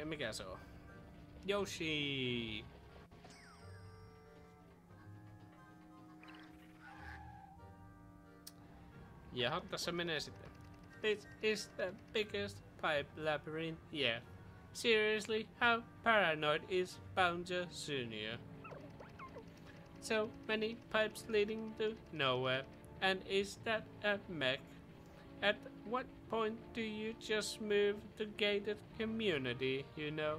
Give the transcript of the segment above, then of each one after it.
Mikä se on? Yoshi! Jaha, tässä menee sitten. This is the biggest pipe labyrinth yet. Seriously, how paranoid is Bounger Jr.? So many pipes leading to nowhere. And is that a mech? At what point do you just move to gated community, you know?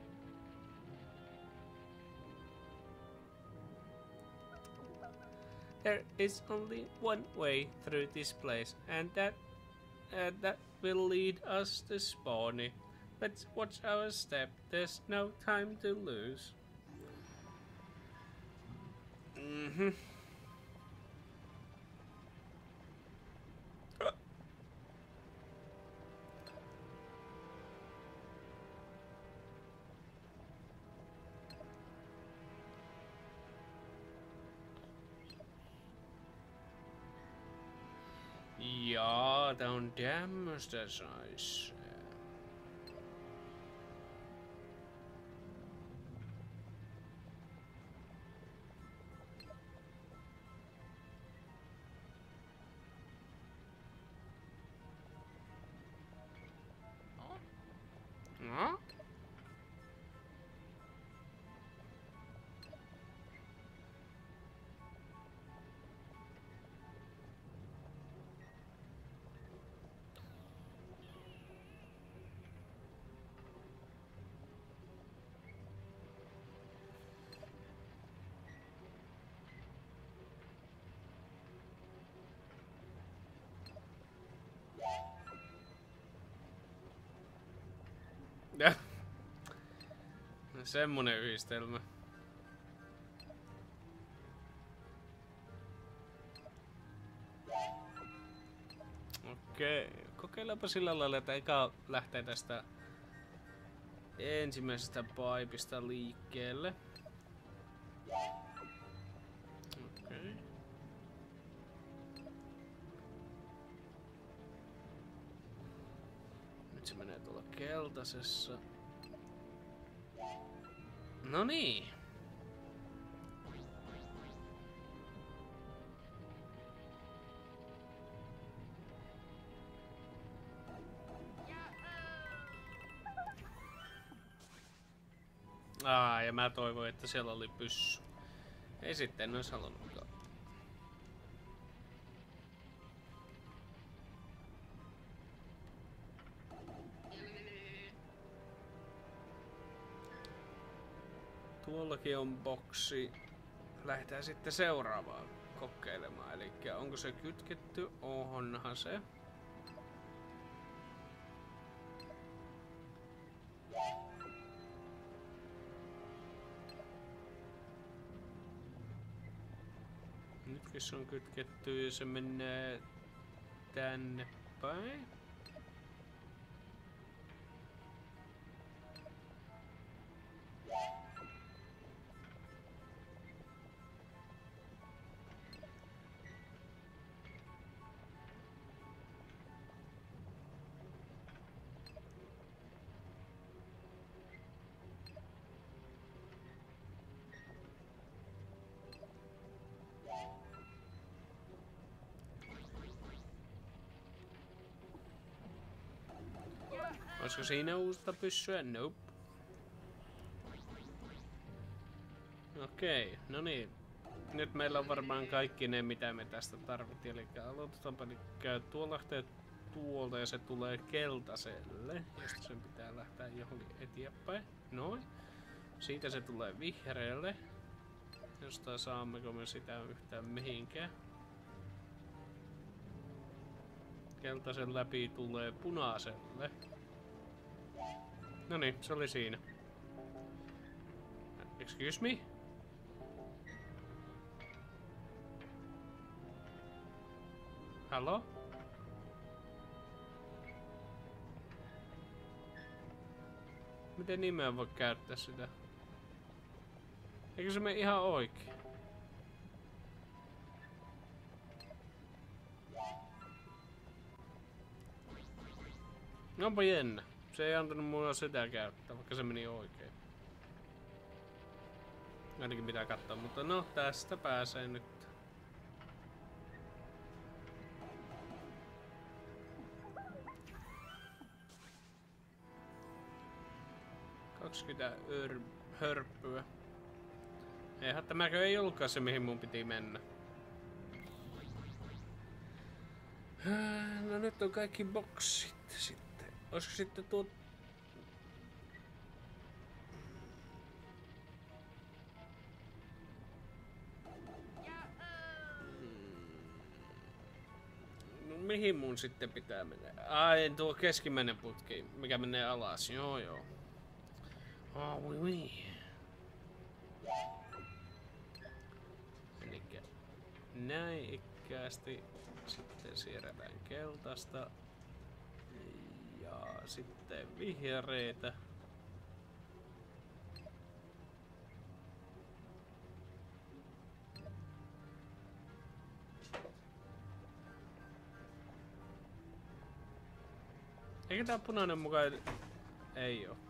There is only one way through this place, and that will lead us to Spawny. Let's watch our step. There's no time to lose. Ja, tää on tämmöstä sais. No? Semmonen yhdistelmä. Okei, kokeillaanpa sillä lailla, että eka lähtee tästä ensimmäisestä paipista liikkeelle. Okei. Nyt se menee tuolla keltaisessa. No niin. Ja mä toivoin, että siellä oli pyssy. Ei sitten ois halunnutkaan. Tuollakin on boksi. Lähdetään sitten seuraavaan kokeilemaan. Eli onko se kytketty? Onhan se. Nytkin se on kytketty ja se menee tänne päin. Olisiko siinä uutta pyssyä? Nope. Okei, no niin. Nyt meillä on varmaan kaikki ne, mitä me tästä tarvittiin. Eli aloitetaanpa, eli tuo lähtee tuolta ja se tulee keltaiselle, josta sen pitää lähteä johonkin eteenpäin. Noin. Siitä se tulee vihreälle. Josta saammeko me sitä yhtään mihinkään. Keltaisen läpi tulee punaiselle. No niin, se oli siinä. Excuse me? Hallo? Miten nimeä voi käyttää sitä? Eikö se mene ihan oikein? Onpa jännä. Se ei antanut mulle sitä käyttää, vaikka se meni oikein. Ainakin pitää katsoa, mutta no tästä pääsee nyt. Hörppyä. Eihän tämäkö ei ollutkaan se, mihin mun piti mennä. No nyt on kaikki boksit sitten. Olisiko sitten tuo... No mihin mun sitten pitää mennä? Ai tuo keskimmäinen putki, mikä menee alas. Joo joo. Oh, oui, oui. Elikkä näin ikkäästi. Sitten siirretään keltaista. Ja sitten vihreitä. Eikö tää punainen mukaan... Ei oo.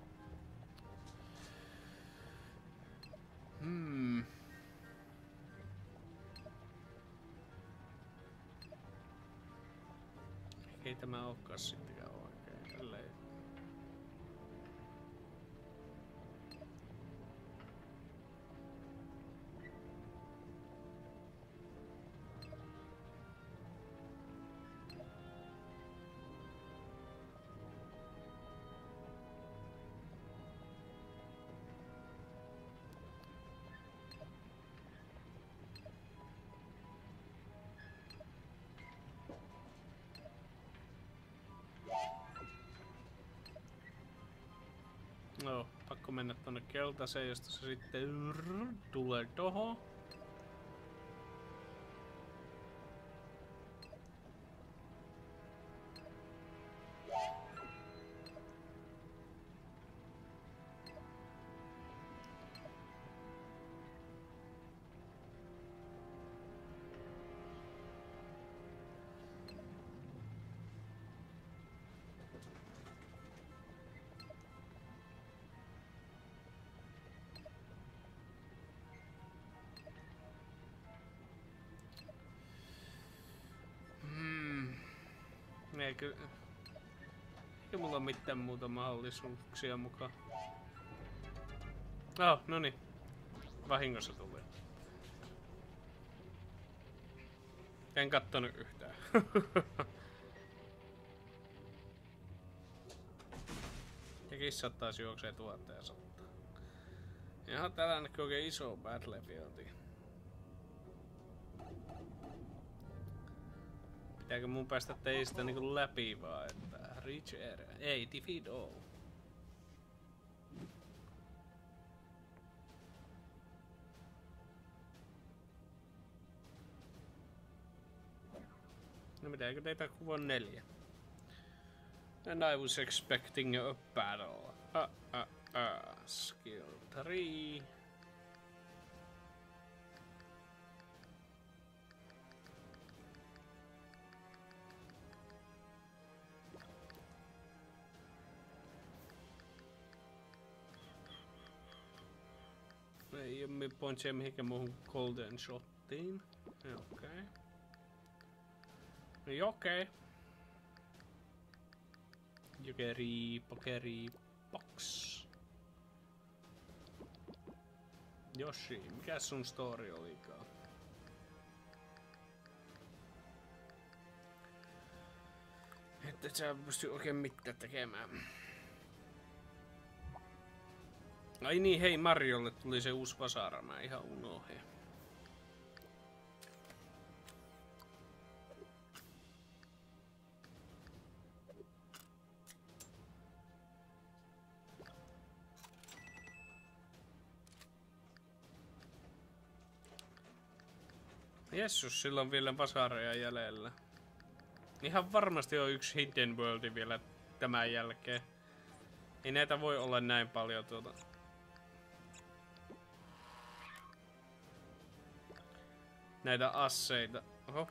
Ei tämä olekaan sittenkään oikein. Tälleen. No, pakko mennä tonne keltaiseen, josta se sitten tulee tohon. Eikö mulla ole mitään muuta mahdollisuuksia mukaan? Oh, noni. Vahingossa tuli. En kattonut yhtään. Ja kissat taas juoksee tuotteen sottaa. Jaha, täällä näkyy oikein iso Battlefieldi. Pitääkö mun päästä teistä niinku läpi vaan, että reach area. Ei, defeat all. No pitääkö teitä kuvaa 4? And I was expecting a battle. Skill 3. Ei oo pointsia mihinkään muuhun golden shottiin. Okei. No okei. Pokeri, box. Yoshi, mikä sun story olikaan? Että sä pysty oikein mitään tekemään. Ai niin, hei, Mariolle tuli se uusi vasara, mä ihan unohdin. Jessus, sillä on vielä vasareja jäljellä. Ihan varmasti on yksi Hidden World vielä tämän jälkeen. Ei näitä voi olla näin paljon näitä asseita. Oho.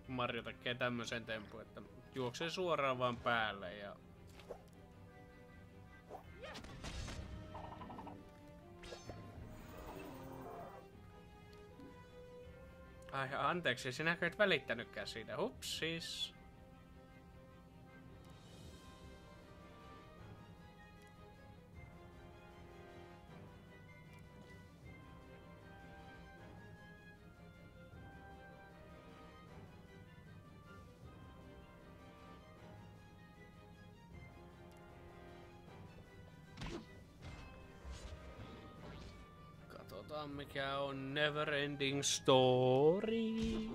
Mario tekee tämmösen tempun, että juoksee suoraan vaan päälle ja... Ai anteeksi, sinäkö et välittänytkään siitä? Hupsis. Katsotaan mikä on Neverending Story.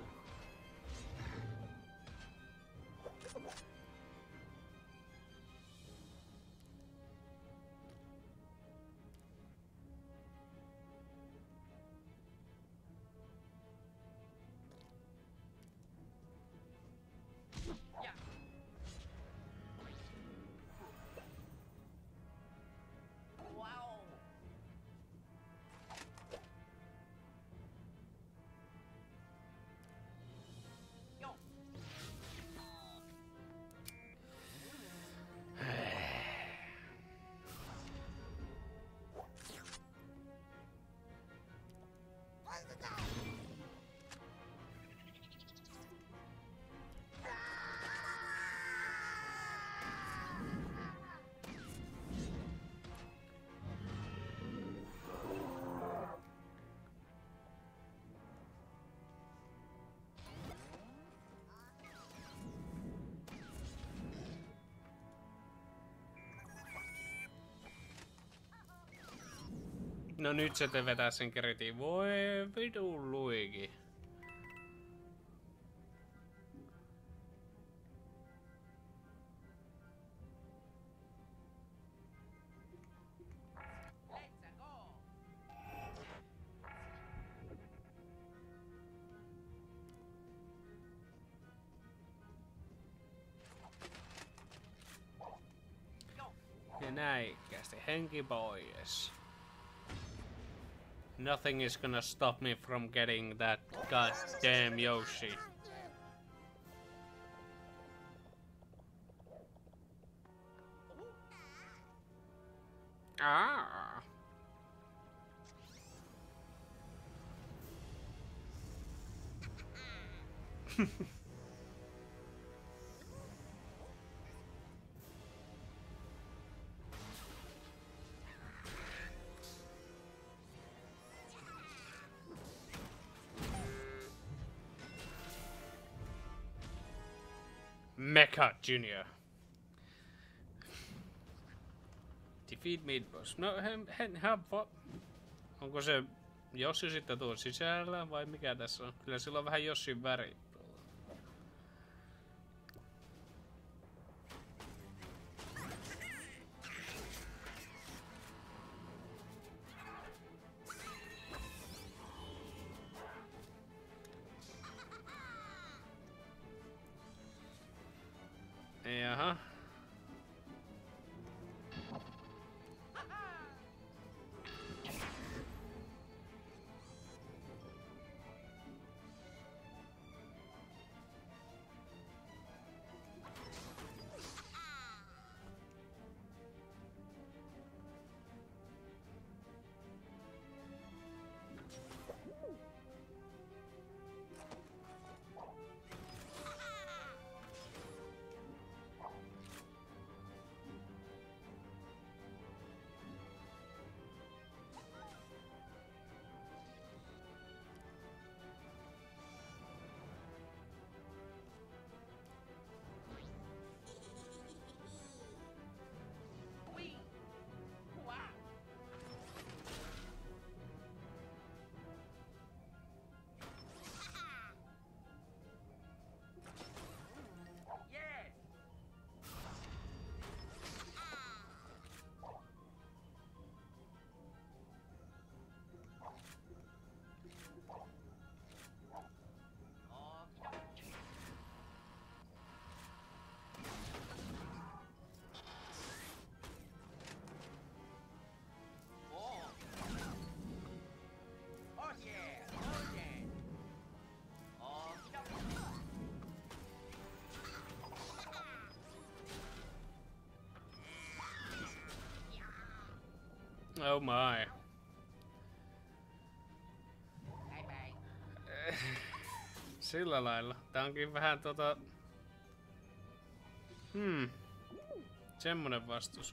No nyt se te vetää sen keritiin. Voi vitun Luigi. Ja näikästi henki pois. Nothing is gonna stop me from getting that goddamn Yoshi. Ah. Mecha Junior. Defeat Mid-Boss. No, onko se Yoshi sitten tuon sisällä vai mikä tässä on? Kyllä sillä on vähän Yoshin väri. Jaha. Oh my. Bye bye. Sillä lailla. Tää onkin vähän semmonen vastus.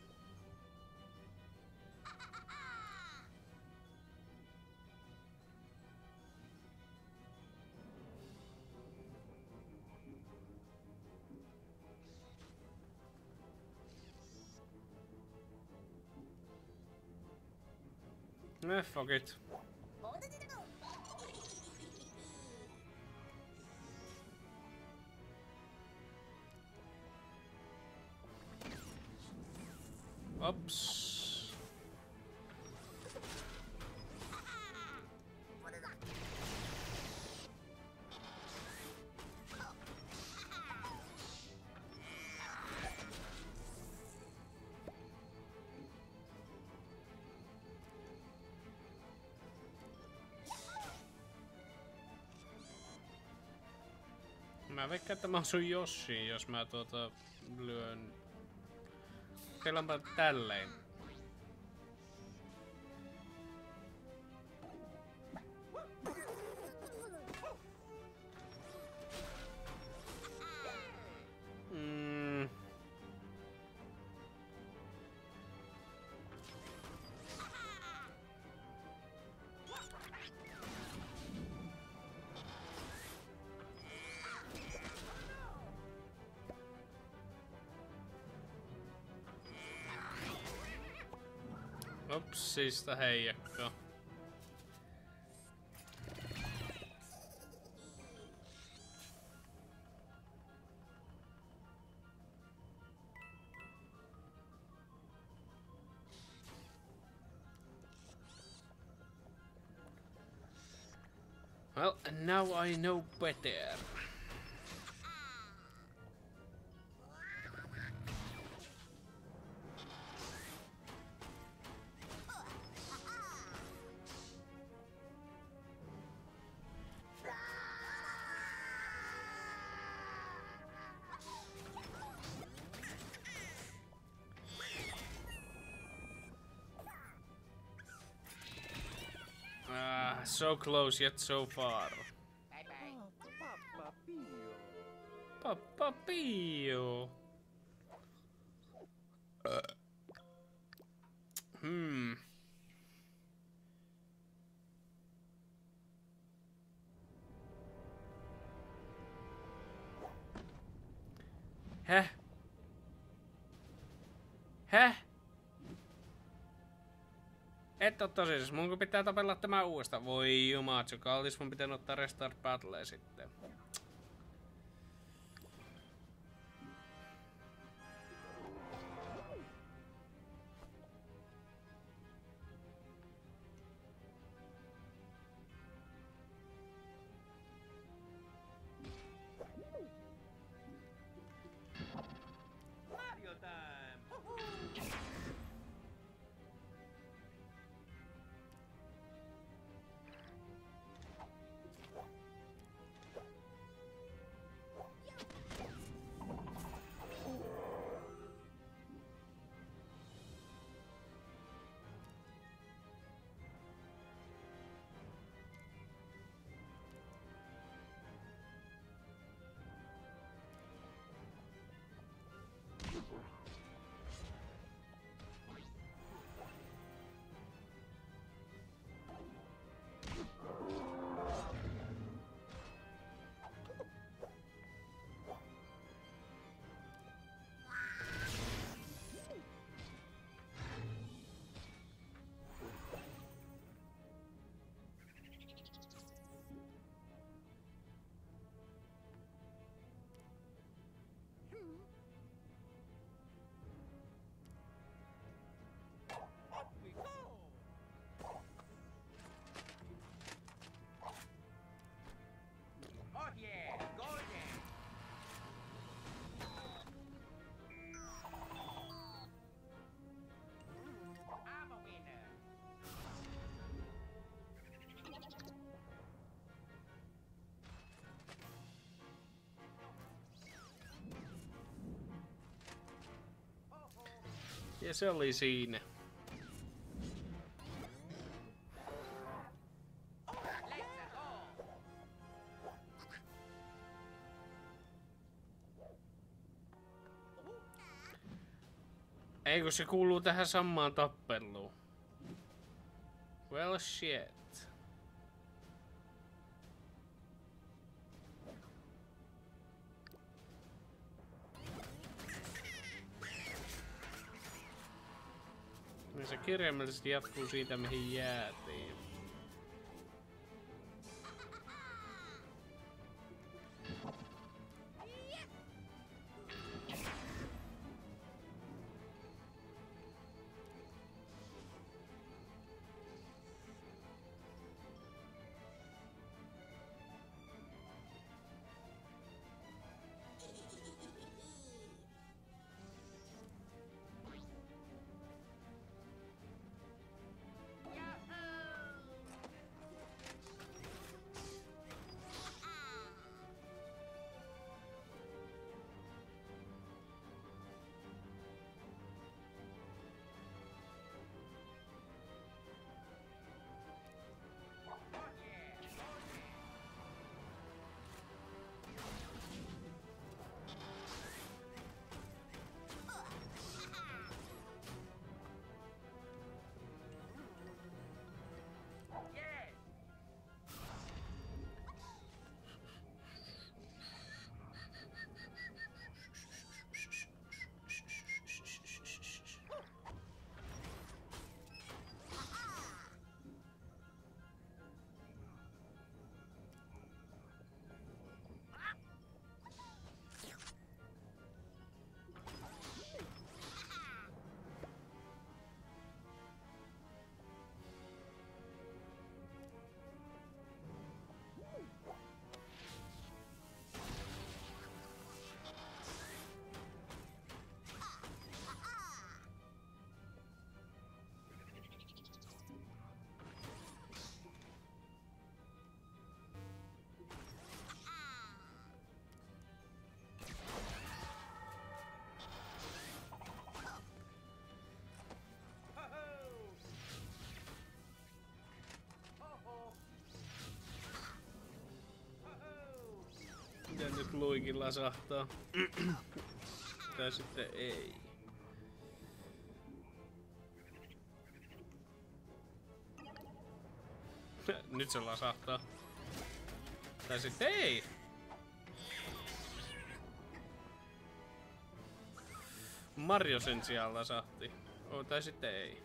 Fuck it. Ops. Mä veikkaan, että mä osun Yoshiin, jos mä lyön. Kelaanpa tälleen. Opsista heijakko. Well, now I know better. So close yet so far. Bye bye. Pappa Pio. Häh? Häh? Et oo tosissas, mun pitää tapella tämä uudestaan. Voi jumatsu, kallis mun pitää ottaa restart battle sitten. Mario time. Oh yeah, golden. I'm a winner. Ja se oli siinä. Ei kun se kuuluu tähän samaan tappeluun. Well shit. Niin se kirjaimellisesti jatkuu siitä mihin jäätiin. Ja nyt luikin lasahtaa. Tai sitten ei. Nyt se lasahtaa. Tai sitten ei. Mario sen sijaan lasahti. Tai sitten ei.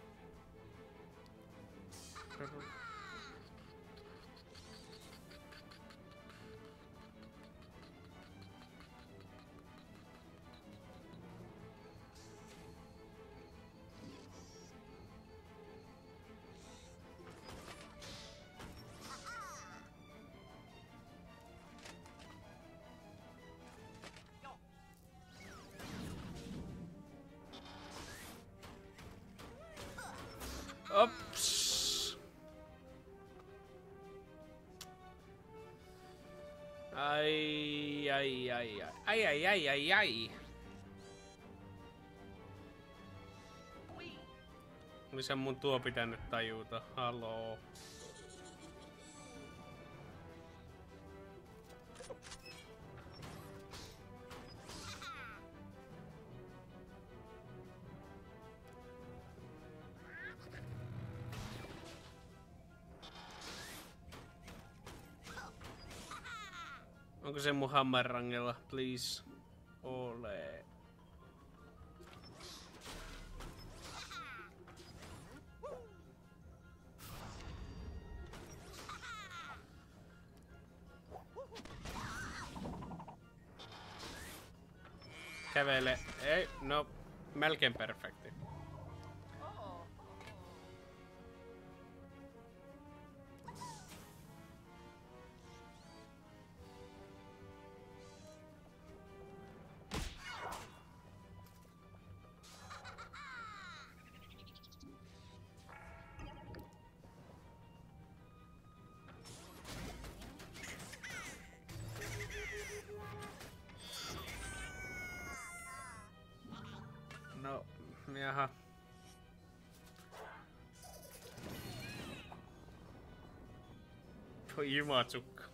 Ops. Ai. Missä mun tuo pitänyt tajuta? Haloo. Onko se mun hammerrangella, please? Ole. Kävele. Ei, no, melkein perfekti. No, jaha. Toi Jumatsukka.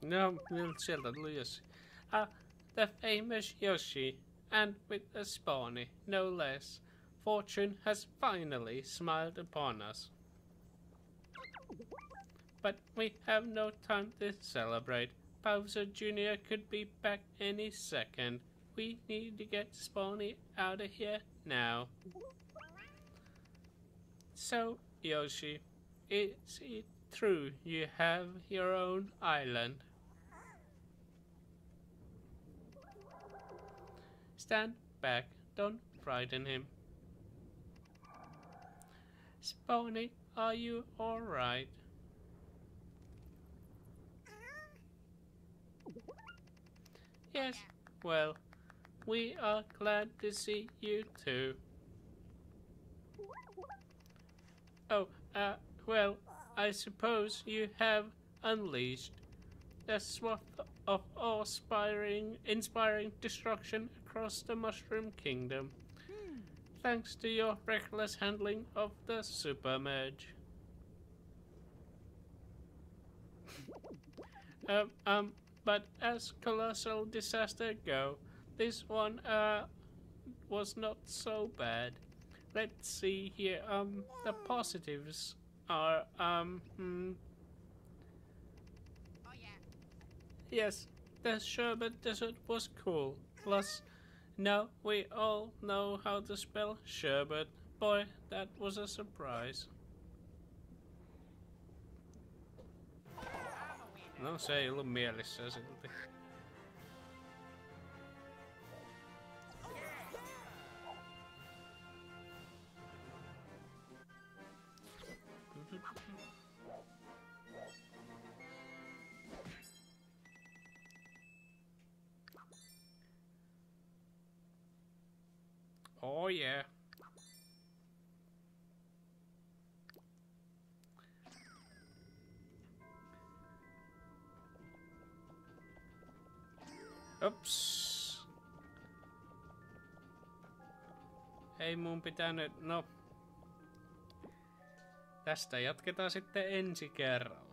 No, sieltä tuli Yoshi. The famous Yoshi, and with a Spawny, no less. Fortune has finally smiled upon us. But we have no time to celebrate. Bowser Jr. could be back any second. We need to get Spawny out of here now. So, Yoshi, is it true you have your own island? Stand back, don't frighten him. Spawny, are you alright? Yes, well, we are glad to see you too. Oh, well, I suppose you have unleashed a swath of inspiring destruction across the Mushroom Kingdom, thanks to your reckless handling of the Super Merge. But as colossal disaster go, this one was not so bad. Let's see here. The positives are Oh yeah. yes, the Sherbet Desert was cool. Plus, now we all know how to spell sherbet. Boy, that was a surprise. I'm a winner. No, se ei ollut mielessä silti. Oh yeah. Ups. Ei mun pitänyt, no. Tästä jatketaan sitten ensi kerralla.